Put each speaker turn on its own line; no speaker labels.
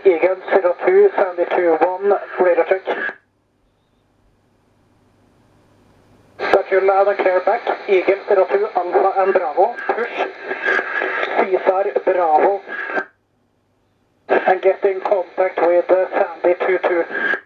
Eagle 02, Sandy 21, radar check. Start your loud and clear back, Eagle 02, Alpha and Bravo, push, Caesar Bravo, and get in contact with Sandy 22.